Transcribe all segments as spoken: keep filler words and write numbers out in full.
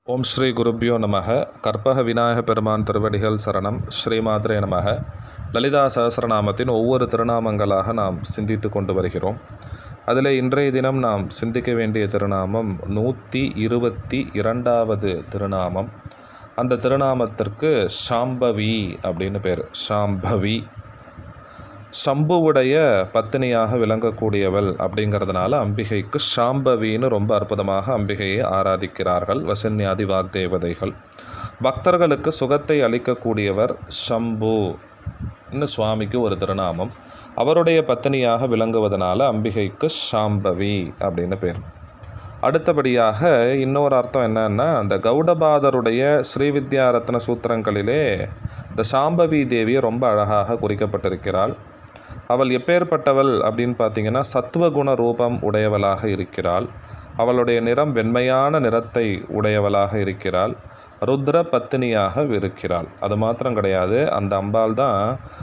ஓம் ஸ்ரீ குருப்யோ நமக. கற்பக விநாயக பெருமான் திருவடிகள் சரணம். ஸ்ரீமாத்ரே நமக. லலிதா சஹஸ்ரநாமத்தின் ஒவ்வொரு திருநாமங்களாக நாம் சிந்தித்து கொண்டு வருகிறோம். அதில் இன்றைய தினம் நாம் சிந்திக்க வேண்டிய திருநாமம் நூற்றி இருபத்தி இரண்டாவது திருநாமம். அந்த திருநாமத்திற்கு சாம்பவி அப்படின்னு பேர். சாம்பவி சம்புவுடைய பத்தினியாக விளங்கக்கூடியவள் அப்படிங்கிறதுனால அம்பிகைக்கு சாம்பவின்னு ரொம்ப அற்புதமாக அம்பிகையை ஆராதிக்கிறார்கள் வசன்யாதி வாக்தேவதைகள். பக்தர்களுக்கு சுகத்தை அளிக்கக்கூடியவர் சம்பு இன்னும் சுவாமிக்கு ஒரு திருநாமம். அவருடைய பத்தினியாக விளங்குவதனால அம்பிகைக்கு சாம்பவி அப்படின்னு பேர். அடுத்தபடியாக இன்னொரு அர்த்தம் என்னன்னா, அந்த கௌடபாதருடைய ஸ்ரீவித்யாரத்ன சூத்திரங்களிலே இந்த சாம்பவி தேவியை ரொம்ப அழகாக குறிக்கப்பட்டிருக்கிறாள். அவள் எப்பேற்பட்டவள் அப்படின்னு பார்த்தீங்கன்னா, சத்துவகுண ரூபம் உடையவளாக இருக்கிறாள். அவளுடைய நிறம் வெண்மையான நிறத்தை உடையவளாக இருக்கிறாள். ருத்ர பத்தினியாக இருக்கிறாள். அது மாத்திரம் கிடையாது, அந்த அம்பாள் தான்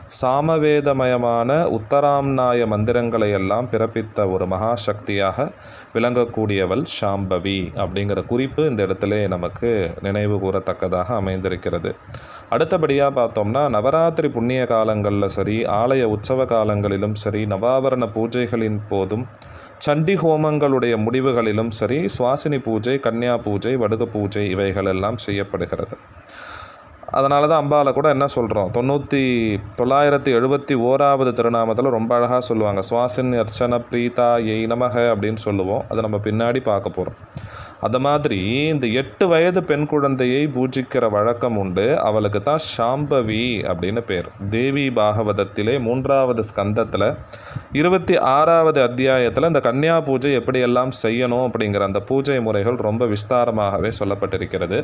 சாமவேதமயமான உத்தராம்நாய மந்திரங்களை எல்லாம் பிறப்பித்த ஒரு மகாசக்தியாக விளங்கக்கூடியவள் சாம்பவி அப்படிங்கிற குறிப்பு இந்த இடத்துல நமக்கு நினைவு கூறத்தக்கதாக அமைந்திருக்கிறது. அடுத்தபடியாக பார்த்தோம்னா, நவராத்திரி புண்ணிய காலங்களில் சரி, ஆலய உற்சவ காலங்களிலும் சரி, நவாவரண பூஜைகளின் போதும், சண்டி ஹோமங்களுடைய முடிவுகளிலும் சரி, சுவாசினி பூஜை, கன்னியா பூஜை, வடுக பூஜை இவைகள் எல்லாம் செய்யப்படுகிறது. அதனால தான் அம்பாவை கூட என்ன சொல்கிறோம், தொண்ணூற்றி தொள்ளாயிரத்தி எழுபத்தி ஓராவது திருநாமத்தில் ரொம்ப அழகாக சொல்லுவாங்க, சுவாசின் அர்ச்சன பிரீதா எய் நமக அப்படின்னு சொல்லுவோம். அதை நம்ம பின்னாடி பார்க்க போகிறோம். அது மாதிரி இந்த எட்டு வயது பெண் குழந்தையை பூஜிக்கிற வழக்கம் உண்டு. அவளுக்கு தான் சாம்பவி அப்படின்னு பேர். தேவி பாகவதத்திலே மூன்றாவது ஸ்கந்தத்தில் இருபத்தி ஆறாவது அத்தியாயத்தில் இந்த கன்னியா பூஜை எப்படியெல்லாம் செய்யணும் அப்படிங்கிற அந்த பூஜை முறைகள் ரொம்ப விஸ்தாரமாகவே சொல்லப்பட்டிருக்கிறது.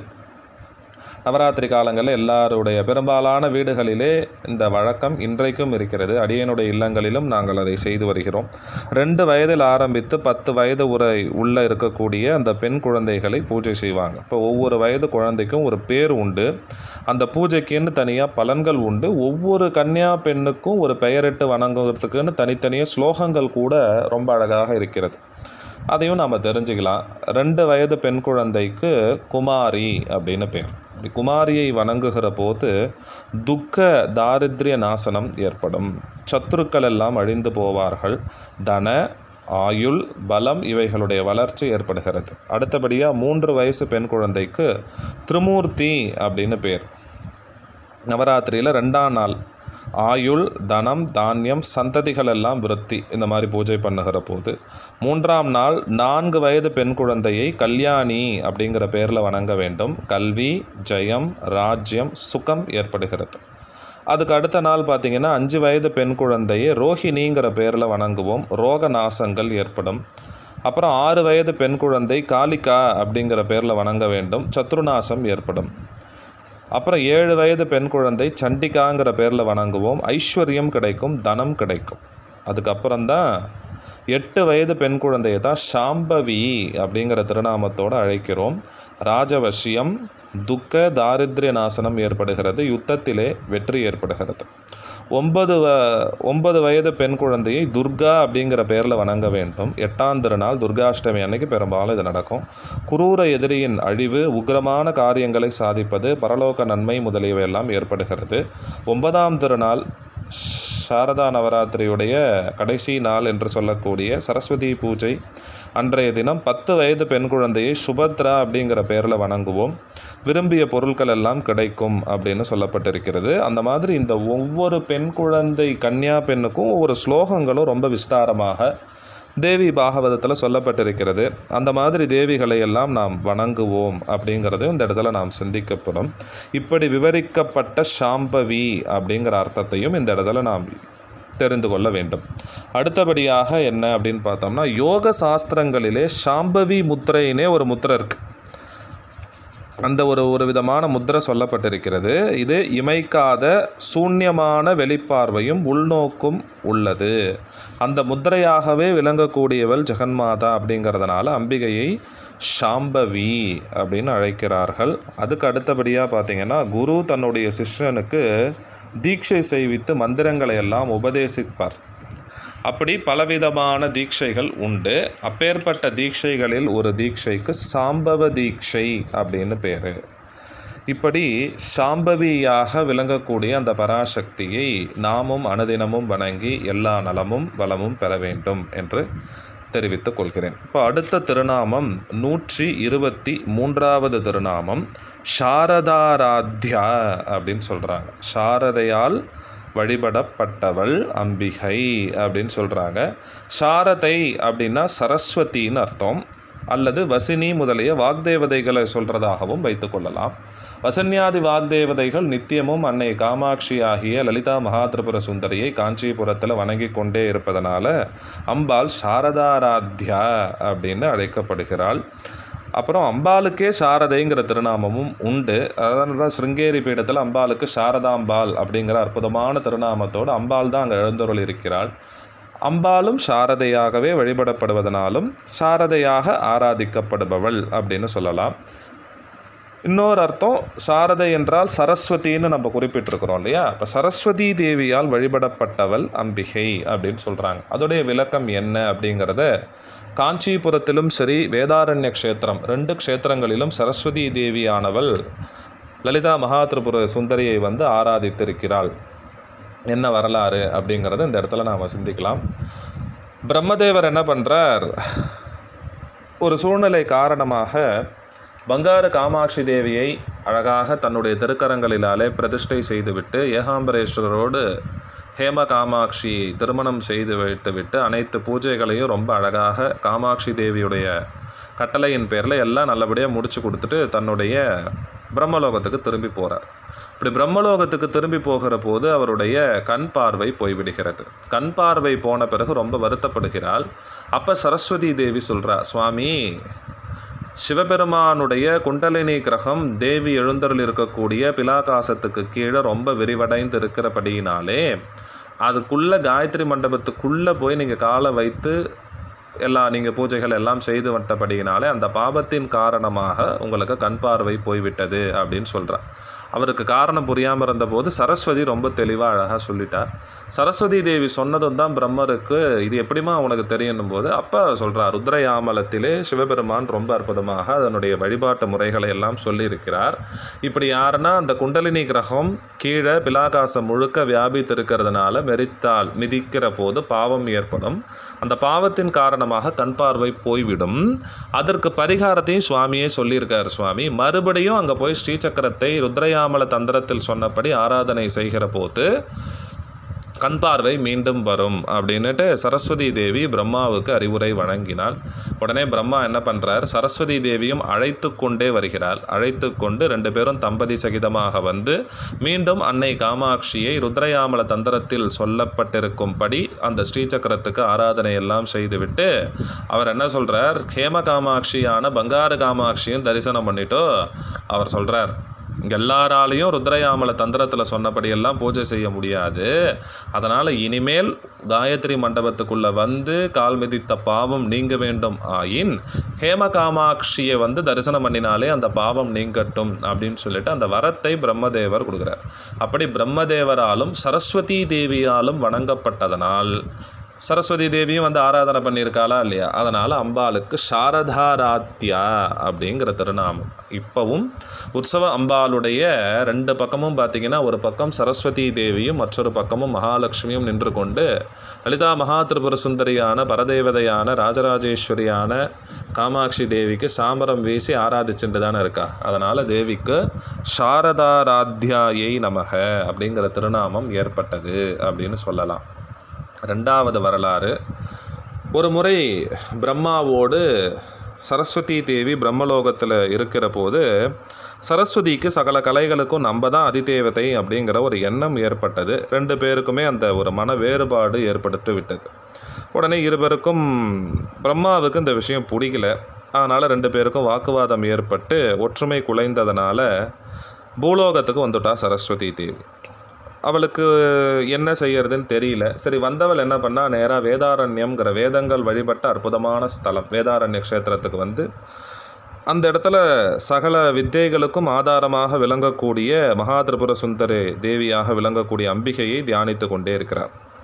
நவராத்திரி காலங்களில் எல்லாருடைய பெரும்பாலான வீடுகளிலே இந்த வழக்கம் இன்றைக்கும் இருக்கிறது. அடியனுடைய இல்லங்களிலும் நாங்கள் அதை செய்து வருகிறோம். ரெண்டு வயதில் ஆரம்பித்து பத்து வயது உரை உள்ளே இருக்கக்கூடிய அந்த பெண் குழந்தைகளை பூஜை செய்வாங்க. இப்போ ஒவ்வொரு வயது குழந்தைக்கும் ஒரு பேர் உண்டு. அந்த பூஜைக்குன்னு தனியாக பலன்கள் உண்டு. ஒவ்வொரு கன்னியா பெண்ணுக்கும் ஒரு பெயரிட்டு வணங்குறதுக்குன்னு தனித்தனியாக ஸ்லோகங்கள் கூட ரொம்ப அழகாக இருக்கிறது. அதையும் நாம் தெரிஞ்சுக்கலாம். ரெண்டு வயது பெண் குழந்தைக்கு குமாரி அப்படின்னு பேர். குமாரியை வணங்குகிற போது துக்க தாரித்ரிய நாசனம் ஏற்படும். சத்துருக்கள் எல்லாம் அழிந்து போவார்கள். தன ஆயுள் பலம் இவைகளுடைய வளர்ச்சி ஏற்படுகிறது. அடுத்தபடியாக மூன்று வயசு பெண் குழந்தைக்கு திரிமூர்த்தி அப்படின்னு பேர். நவராத்திரியில் ரெண்டாம் நாள் ஆயுள் தனம் தானியம் சந்ததிகள் எல்லாம் விருத்தி இந்த மாதிரி பூஜை பண்ணுகிற போது, மூன்றாம் நாள் நான்கு வயது பெண் குழந்தையை கல்யாணி அப்படிங்கிற பேரில் வணங்க வேண்டும். கல்வி ஜெயம் ராஜ்யம் சுகம் ஏற்படுகிறது. அதுக்கு அடுத்த நாள் பார்த்திங்கன்னா அஞ்சு வயது பெண் குழந்தையை ரோஹிணிங்கிற பேரில் வணங்குவோம். ரோக நாசங்கள் ஏற்படும். அப்புறம் ஆறு வயது பெண் குழந்தை காளிகா அப்படிங்கிற பேரில் வணங்க வேண்டும். சத்ருநாசம் ஏற்படும். அப்புறம் ஏழு வயது பெண் குழந்தை சண்டிகாங்கிற பேரில் வணங்குவோம். ஐஸ்வர்யம் கிடைக்கும், தனம் கிடைக்கும். அதுக்கப்புறம்தான் எட்டு வயது பெண் குழந்தையை தான் சாம்பவி அப்படிங்கிற திருநாமத்தோடு அழைக்கிறோம். ராஜவசியம் துக்க தாரித்ரிய நாசனம் ஏற்படுகிறது. யுத்தத்திலே வெற்றி ஏற்படுகிறது. ஒன்பது வ ஒன்பது வயது பெண் குழந்தையை துர்கா அப்படிங்கிற பேரில் வணங்க வேண்டும். எட்டாம் திருநாள் துர்காஷ்டமி அன்னைக்கு பெரும்பாலும் இது நடக்கும். குரூர எதிரியின் அழிவு, உக்ரமான காரியங்களை சாதிப்பது, பரலோக நன்மை முதலியவையெல்லாம் ஏற்படுகிறது. ஒன்பதாம் திருநாள் சாரதா நவராத்திரியுடைய கடைசி நாள் என்று சொல்லக்கூடிய சரஸ்வதி பூஜை அன்றைய தினம் பத்து வயது பெண் குழந்தையை சுபத்ரா அப்படிங்கிற பேரில் வணங்குவோம். விரும்பிய பொருட்கள் எல்லாம் கிடைக்கும் அப்படின்னு சொல்லப்பட்டிருக்கிறது. அந்த மாதிரி இந்த ஒவ்வொரு பெண் குழந்தை கன்னியா பெண்ணுக்கும் ஒவ்வொரு ஸ்லோகங்களும் ரொம்ப விஸ்தாரமாக தேவி பாகவதத்தில் சொல்லப்பட்டிருக்கிறது. அந்த மாதிரி தேவிகளை எல்லாம் நாம் வணங்குவோம் அப்படிங்கிறது இந்த இடத்துல நாம் சிந்திக்கப்படும். இப்படி விவரிக்கப்பட்ட சாம்பவி அப்படிங்கிற அர்த்தத்தையும் இந்த இடத்துல நாம் தெரிந்து கொள்ள வேண்டும். அடுத்தபடியாக என்ன அப்படின்னு பார்த்தோம்னா, யோக சாஸ்திரங்களிலே சாம்பவி முத்திரையினே ஒரு முத்திரை இருக்குது. அந்த ஒரு ஒரு விதமான முத்திரை சொல்லப்பட்டிருக்கிறது. இது இமைக்காத சூன்யமான வெளிப்பார்வையும் உள்நோக்கும் உள்ளது. அந்த முத்திரையாகவே விளங்கக்கூடியவள் ஜெகன்மாதா அப்படிங்கிறதுனால அம்பிகையை சாம்பவி அப்படின்னு அழைக்கிறார்கள். அதுக்கு அடுத்தபடியாக பார்த்திங்கன்னா, குரு தன்னுடைய சிஷ்யனுக்கு தீட்சை செய்வித்து மந்திரங்களை எல்லாம் உபதேசிப்பார். அப்படி பலவிதமான தீட்சைகள் உண்டு. அப்பேற்பட்ட தீட்சைகளில் ஒரு தீட்சைக்கு சாம்பவ தீட்சை அப்படின்னு பேர். இப்படி சாம்பவியாக விளங்கக்கூடிய அந்த பராசக்தியை நாமும் அனுதினமும் வணங்கி எல்லா நலமும் வளமும் பெற வேண்டும் என்று தெரிவித்துக் கொள்கிறேன். இப்போ அடுத்த திருநாமம் நூற்றி இருபத்தி மூன்றாவது திருநாமம் சாரதாராத்யா அப்படின்னு சொல்கிறாங்க. சாரதையால் வழிபடப்பட்டவள் அம்பிகை அப்படின்னு சொல்கிறாங்க. சாரதை அப்படின்னா சரஸ்வதின்னு அர்த்தம், அல்லது வசினி முதலிய வாக்தேவதைகளை சொல்கிறதாகவும் வைத்துக்கொள்ளலாம். வசன்யாதி வாக்தேவதைகள் நித்தியமும் அன்னை காமாட்சி ஆகிய லலிதா மகாத்ரிபுர சுந்தரியை காஞ்சிபுரத்தில் வணங்கி கொண்டே இருப்பதனால அம்பாள் சாரதாராத்யா அப்படின்னு அழைக்கப்படுகிறாள். அப்புறம் அம்பாளுக்கே சாரதைங்கிற திருநாமமும் உண்டு. அதனால தான் சிருங்கேரி பீடத்தில் அம்பாளுக்கு சாரதாம்பாள் அப்படிங்கிற அற்புதமான திருநாமத்தோடு அம்பாள் தான் அங்கே எழுந்தருள் இருக்கிறாள். அம்பாளும் சாரதையாகவே வழிபடப்படுவதனாலும் சாரதையாக ஆராதிக்கப்படுபவள் அப்படின்னு சொல்லலாம். இன்னொரு அர்த்தம் சாரதை என்றால் சரஸ்வதின்னு நம்ம குறிப்பிட்டிருக்கிறோம் இல்லையா? இப்போ சரஸ்வதி தேவியால் வழிபடப்பட்டவள் அம்பிகை அப்படின்னு சொல்கிறாங்க. அதோடைய விளக்கம் என்ன அப்படிங்கிறத காஞ்சிபுரத்திலும் சரி வேதாரண்ய க்ஷேத்திரம் ரெண்டு க்ஷேத்திரங்களிலும் சரஸ்வதி தேவியானவள் லலிதா மகாத்ரிபுர சுந்தரியை வந்து ஆராதித்திருக்கிறாள். என்ன வரலாறு அப்படிங்கிறத இந்த இடத்துல நாம் சிந்திக்கலாம். பிரம்மதேவர் என்ன பண்ணுறார், ஒரு சூழ்நிலை காரணமாக பங்காரு காமாட்சி தேவியை அழகாக தன்னுடைய திருக்கரங்களிலாலே பிரதிஷ்டை செய்துவிட்டு ஏகாம்பரேஸ்வரரோடு ஹேம காமாட்சி திருமணம் செய்து வைத்துவிட்டு அனைத்து பூஜைகளையும் ரொம்ப அழகாக காமாட்சி தேவியுடைய கட்டளையின் பேரில் எல்லாம் நல்லபடியாக முடிச்சு கொடுத்துட்டு தன்னுடைய பிரம்மலோகத்துக்கு திரும்பி போகிறார். இப்படி பிரம்மலோகத்துக்கு திரும்பி போகிற போது அவருடைய கண் பார்வை போய்விடுகிறது. கண் பார்வை போன பிறகு ரொம்ப வருத்தப்படுகிறாள். அப்போ சரஸ்வதி தேவி சொல்கிறா, சுவாமி, சிவபெருமானுடைய குண்டலினி கிரகம் தேவி எழுந்தருள் இருக்கக்கூடிய பிலாகாசத்துக்கு கீழே ரொம்ப விரிவடைந்து இருக்கிறபடியினாலே அதுக்குள்ளே காயத்ரி மண்டபத்துக்குள்ளே போய் நீங்கள் காலை வைத்து எல்லா நீங்கள் பூஜைகள் எல்லாம் செய்து வந்தபடியினாலே அந்த பாபத்தின் காரணமாக உங்களுக்கு கண் பார்வை போய்விட்டது அப்படின்னு சொல்கிறார். அவருக்கு காரணம் புரியாமல் இருந்தபோது சரஸ்வதி ரொம்ப தெளிவாக அழகாக சொல்லிட்டார். சரஸ்வதி தேவி சொன்னதும் தான் பிரம்மருக்கு இது எப்படிமா உனக்கு தெரியணும் போது அப்போ சொல்கிறார், ருத்ரயாமலத்திலே சிவபெருமான் ரொம்ப அற்புதமாக அதனுடைய வழிபாட்டு முறைகளை எல்லாம் சொல்லியிருக்கிறார். இப்படி யாருன்னா அந்த குண்டலினி கிரகம் கீழே பிலாகாசம் முழுக்க வியாபித்திருக்கிறதுனால மெரித்தால் மிதிக்கிற போது பாவம் ஏற்படும். அந்த பாவத்தின் காரணமாக கண் பார்வை போய்விடும். அதற்கு பரிகாரத்தையும் சுவாமியே சொல்லியிருக்கார். சுவாமி மறுபடியும் அங்கே போய் ஸ்ரீசக்கரத்தை ருத்ரயா அமல தந்திரத்தில் சொன்னபடி ஆராதனை செய்கிற போது கண் பார்வை மீண்டும் வரும் அப்படின்னுட்டு சரஸ்வதி தேவி பிரம்மாவுக்கு அறிவுரை வழங்கினாள். உடனே பிரம்மா என்ன பண்ணுறார், சரஸ்வதி தேவியும் அழைத்து கொண்டே வருகிறாள். அழைத்து கொண்டு ரெண்டு பேரும் தம்பதி சகிதமாக வந்து மீண்டும் அன்னை காமாட்சியை ருத்ரயாமல தந்திரத்தில் சொல்லப்பட்டிருக்கும்படி அந்த ஸ்ரீசக்கரத்துக்கு ஆராதனை எல்லாம் செய்துவிட்டு அவர் என்ன சொல்கிறார், ஹேம காமாட்சியான பங்காரு காமாட்சியும் தரிசனம் பண்ணிட்டோ அவர் சொல்கிறார், எல்லாராலையும் ருத்ரயாமல தந்திரத்தில் சொன்னபடியெல்லாம் பூஜை செய்ய முடியாது. அதனால் இனிமேல் காயத்ரி மண்டபத்துக்குள்ளே வந்து கால் மிதித்த பாவம் நீங்க வேண்டும் ஆயின் ஹேம காமாட்சியை வந்து தரிசனம் பண்ணினாலே அந்த பாவம் நீங்கட்டும் அப்படின்னு சொல்லிட்டு அந்த வரத்தை பிரம்மதேவர் கொடுக்குறார். அப்படி பிரம்மதேவராலும் சரஸ்வதி தேவியாலும் வணங்கப்பட்டதனால் சரஸ்வதி தேவியும் வந்து ஆராதனை பண்ணியிருக்காளா இல்லையா, அதனால் அம்பாளுக்கு சாரதாராத்யா அப்படிங்கிற திருநாமம். இப்போவும் உற்சவ அம்பாளுடைய ரெண்டு பக்கமும் பார்த்திங்கன்னா ஒரு பக்கம் சரஸ்வதி தேவியும் மற்றொரு பக்கமும் மகாலட்சுமியும் நின்று கொண்டு லலிதா மகாத்ரிபுர சுந்தரியான பரதேவதையான ராஜராஜேஸ்வரியான காமாட்சி தேவிக்கு சாமரம் வீசி ஆராதிச்சுட்டு தானே இருக்கா. அதனால் தேவிக்கு சாரதாராத்யாயை நமக அப்படிங்கிற திருநாமம் ஏற்பட்டது அப்படின்னு சொல்லலாம். ரெண்டாவது வரலாறு, ஒரு முறை பிரம்மாவோடு சரஸ்வதி தேவி பிரம்மலோகத்தில் இருக்கிற போது சரஸ்வதிக்கு சகல கலைகளுக்கும் நம்ம தான் அதிதேவதை அப்படிங்கிற ஒரு எண்ணம் ஏற்பட்டது. ரெண்டு பேருக்குமே அந்த ஒரு மன வேறுபாடு ஏற்பட்டு விட்டது. உடனே இருவருக்கும் பிரம்மாவுக்கு இந்த விஷயம் பிடிக்கல. அதனால் ரெண்டு பேருக்கும் வாக்குவாதம் ஏற்பட்டு ஒற்றுமை குலைந்ததுனால பூலோகத்துக்கு வந்துட்டா சரஸ்வதி தேவி. அவளுக்கு என்ன செய்யறதுன்னு தெரியல. சரி, வந்தவள் என்ன பண்ணா, நேராக வேதாரண்யம்ங்கிற வேதங்கள் வழிபட்ட அற்புதமான ஸ்தலம் வேதாரண்ய க்ஷேத்திரத்துக்கு வந்து அந்த இடத்துல சகல வித்தைகளுக்கும் ஆதாரமாக விளங்கக்கூடிய மகாத்ரிபுர சுந்தரி தேவியாக விளங்கக்கூடிய அம்பிகையை தியானித்து கொண்டே இருக்கிறார்.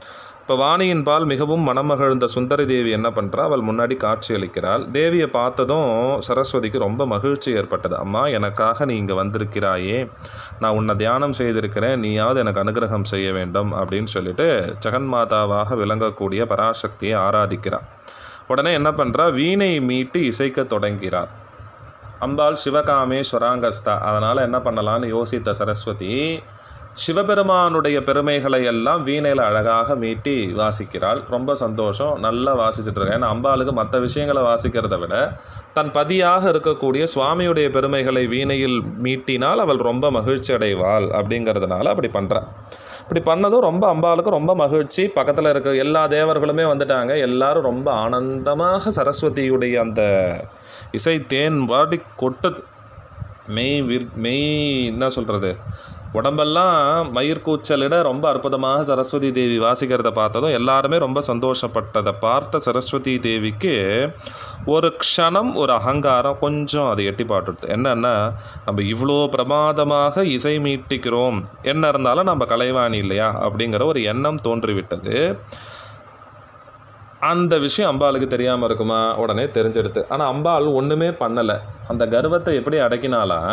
இப்போ வாணியின் பால் மிகவும் மனமகிழ்ந்த சுந்தரி தேவி என்ன பண்ணுறா, அவள் முன்னாடி காட்சி அளிக்கிறாள். தேவியை பார்த்ததும் சரஸ்வதிக்கு ரொம்ப மகிழ்ச்சி ஏற்பட்டது. அம்மா, எனக்காக நீ இங்கே வந்திருக்கிறாயே, நான் உன்னை தியானம் செய்திருக்கிறேன், நீயாவது எனக்கு அனுகிரகம் செய்ய வேண்டும் அப்படின்னு சொல்லிட்டு ஜெகன்மாதாவாக விளங்கக்கூடிய பராசக்தியை ஆராதிக்கிறார். உடனே என்ன பண்ணுறா, வீணை மீட்டு இசைக்க தொடங்கிறார். அம்பாள் சிவகாமேஸ்வராங்கஸ்தா, அதனால் என்ன பண்ணலான்னு யோசித்த சரஸ்வதி சிவபெருமானுடைய பெருமைகளை எல்லாம் வீணையில் அழகாக மீட்டி வாசிக்கிறாள். ரொம்ப சந்தோஷம், நல்லா வாசிச்சுட்டு இருக்கேன். ஏன்னா அம்பாளுக்கு மற்ற விஷயங்களை வாசிக்கிறத விட தன் பதியாக இருக்கக்கூடிய சுவாமியுடைய பெருமைகளை வீணையில் மீட்டினால் அவள் ரொம்ப மகிழ்ச்சி அடைவாள் அப்படிங்கிறதுனால அப்படி பண்ணுறாள். இப்படி பண்ணதும் ரொம்ப அம்பாளுக்கு ரொம்ப மகிழ்ச்சி. பக்கத்தில் இருக்க எல்லா தேவர்களுமே வந்துட்டாங்க. எல்லாரும் ரொம்ப ஆனந்தமாக சரஸ்வதியுடைய அந்த இசை தேன் வாடி கொட்டது. மெய் விர் மெய் என்ன சொல்கிறது, உடம்பெல்லாம் மயிர்கூச்சலிட ரொம்ப அற்புதமாக சரஸ்வதி தேவி வாசிக்கிறத பார்த்ததும் எல்லாருமே ரொம்ப சந்தோஷப்பட்டதை பார்த்த சரஸ்வதி தேவிக்கு ஒரு க்ஷணம் ஒரு அகங்காரம் கொஞ்சம் அது எட்டி பாட்டுடுது. என்னென்னா, நம்ம இவ்வளோ பிரமாதமாக இசை மீட்டிக்கிறோம், என்ன இருந்தாலும் நம்ம கலைவாணி இல்லையா அப்படிங்கிற ஒரு எண்ணம் தோன்றிவிட்டது. அந்த விஷயம் அம்பாளுக்கு தெரியாமல் இருக்குமா? உடனே தெரிஞ்செடுத்து. ஆனால் அம்பாள் ஒன்றுமே பண்ணலை. அந்த கர்வத்தை எப்படி அடக்கினாலாம்,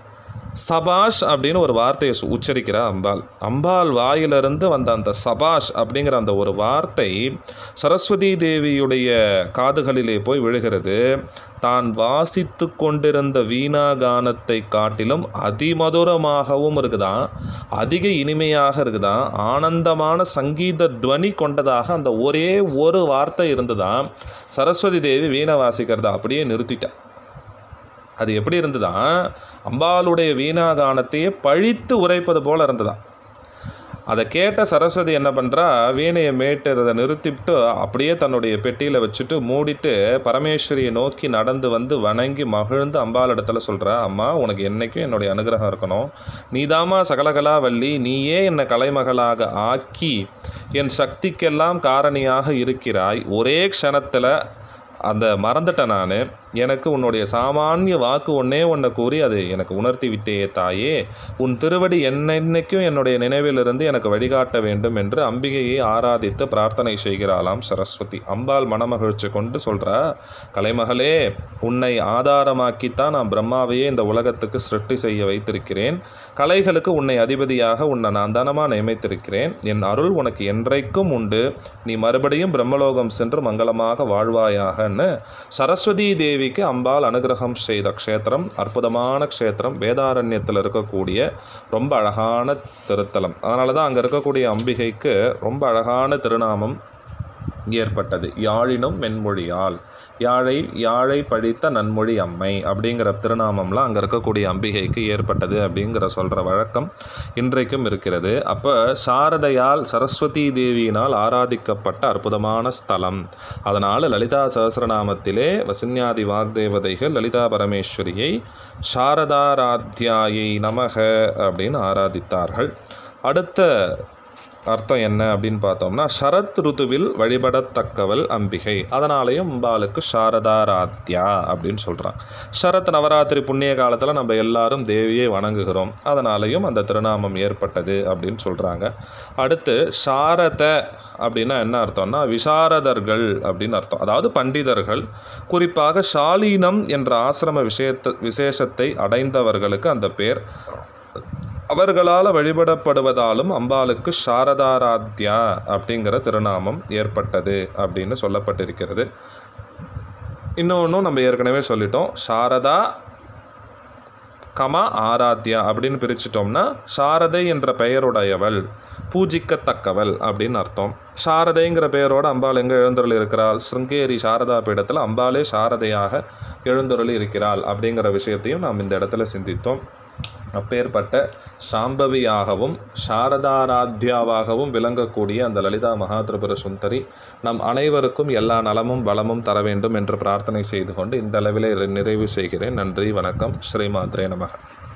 சபாஷ் அப்படின்னு ஒரு வார்த்தையை உச்சரிக்கிறா அம்பாள். அம்பாள் வாயிலிருந்து வந்த அந்த சபாஷ் அப்படிங்கிற அந்த ஒரு வார்த்தை சரஸ்வதி தேவியுடைய காதுகளிலே போய் விழுகிறது. தான் வாசித்து கொண்டிருந்த வீணாகானத்தை காட்டிலும் அதிமதுரமாகவும் இருக்குதான், அதிக இனிமையாக இருக்குதான், ஆனந்தமான சங்கீத துவனி கொண்டதாக அந்த ஒரே ஒரு வார்த்தை இருந்துதான் சரஸ்வதி தேவி வீணை வாசிக்கிறத அப்படியே நிறுத்திட்டான். அது எப்படி இருந்துதான், அம்பாளுடைய வீணாகானத்தையே பழித்து உரைப்பது போல் இருந்துதான். அதை கேட்ட சரஸ்வதி என்ன பண்ணுறா, வீணையை மேட்டு அதை நிறுத்திவிட்டு அப்படியே தன்னுடைய பெட்டியில் வச்சுட்டு மூடிட்டு பரமேஸ்வரியை நோக்கி நடந்து வந்து வணங்கி மகிழ்ந்து அம்பாள் இடத்துல சொல்கிறா, அம்மா, உனக்கு என்றைக்கும் என்னுடைய அனுகிரகம் இருக்கணும். நீதாம்மா சகலகலா வள்ளி, நீயே என்னை கலைமகளாக ஆக்கி என் சக்திக்கெல்லாம் காரணியாக இருக்கிறாய். ஒரே க்ஷணத்தில் அந்த மறந்துட்டேன் நான். எனக்கு உன்னுடைய சாமானிய வாக்கு ஒன்றே ஒன்றை கூறி அது எனக்கு உணர்த்தி விட்டே தாயே, உன் திருவடி என்னென்னைக்கும் என்னுடைய நினைவிலிருந்து எனக்கு வழிகாட்ட வேண்டும் என்று அம்பிகையை ஆராதித்து பிரார்த்தனை செய்கிறாளாம் சரஸ்வதி. அம்பாள் மனமகிழ்ச்சி கொண்டு சொல்கிறா, கலைமகளே, உன்னை ஆதாரமாக்கித்தான் நான் பிரம்மாவையே இந்த உலகத்துக்கு சிருஷ்டி செய்ய வைத்திருக்கிறேன். கலைகளுக்கு உன்னை அதிபதியாக உன்னை நான் தானமாக நியமித்திருக்கிறேன். என் அருள் உனக்கு என்றைக்கும் உண்டு. நீ மறுபடியும் பிரம்மலோகம் சென்று மங்களமாக வாழ்வாயாகன்னு சரஸ்வதி தேவி தேவிக்கு அம்பாள் அனுகிரகம் செய்த க்ஷேத்திரம், அற்புதமான க்ஷேத்திரம், வேதாரண்யத்தில் இருக்கக்கூடிய ரொம்ப அழகான திருத்தலம். அதனால தான் அங்கே இருக்கக்கூடிய அம்பிகைக்கு ரொம்ப அழகான திருநாமம் ஏற்பட்டது. யாழினும் மென்மொழியால், யாழை யாழை பழித்த நன்மொழி அம்மை அப்படிங்கிற திருநாமம்லாம் அங்கே இருக்கக்கூடிய அம்பிகைக்கு ஏற்பட்டது அப்படிங்கிற சொல்கிற வழக்கம் இன்றைக்கும் இருக்கிறது. அப்போ சாரதையால் சரஸ்வதி தேவியினால் ஆராதிக்கப்பட்ட அற்புதமான ஸ்தலம். அதனால் லலிதா சஹஸ்ரநாமத்திலே வசின்யாதி வாக்தேவதைகள் லலிதா பரமேஸ்வரியை சாரதாராத்யாயை நமக அப்படின்னு ஆராதித்தார்கள். அடுத்த அர்த்தம் என்ன அப்படின்னு பார்த்தோம்னா, சரத் ருத்துவில் வழிபடத்தக்கவள் அம்பிகை. அதனாலேயும் அம்பாளுக்கு சாரதாராத்யா அப்படின்னு சொல்கிறாங்க. சரத் நவராத்திரி புண்ணிய காலத்தில் நம்ம எல்லாரும் தேவியை வணங்குகிறோம், அதனாலேயும் அந்த திருநாமம் ஏற்பட்டது அப்படின்னு சொல்கிறாங்க. அடுத்து சாரத அப்படின்னா என்ன அர்த்தம்னா, விசாரதர்கள் அப்படின்னு அர்த்தம். அதாவது பண்டிதர்கள், குறிப்பாக ஷாலீனம் என்ற ஆசிரம விஷயத்த விசேஷத்தை அடைந்தவர்களுக்கு அந்த பேர். அவர்களால் வழிபடப்படுவதாலும் அம்பாளுக்கு சாரதாராத்யா அப்படிங்கிற திருநாமம் ஏற்பட்டது அப்படின்னு சொல்லப்பட்டிருக்கிறது. இன்னொன்றும் நம்ம ஏற்கனவே சொல்லிட்டோம், சாரதா கமா ஆராத்யா அப்படின்னு பிரிச்சிட்டோம்னா சாரதை என்ற பெயருடையவள், பூஜிக்கத்தக்கவள் அப்படின்னு அர்த்தம். சாரதைங்கிற பெயரோடு அம்பாள் எங்கே எழுந்தருளி இருக்கிறாள்? ஸ்ருங்கேரி சாரதா பீடத்தில் அம்பாளே சாரதையாக எழுந்தருளி இருக்கிறாள் அப்படிங்கிற விஷயத்தையும் நாம் இந்த இடத்துல சிந்தித்தோம். அப்பேற்பட்ட சாம்பவியாகவும் சாரதாராத்யாவாகவும் விளங்கக்கூடிய அந்த லலிதா மகாத்ரிபுர சுந்தரி நம் அனைவருக்கும் எல்லா நலமும் வளமும் தர வேண்டும் என்று பிரார்த்தனை செய்து கொண்டு இந்த அளவிலே நிறைவு செய்கிறேன். நன்றி, வணக்கம். ஸ்ரீமாத்ரே நமக.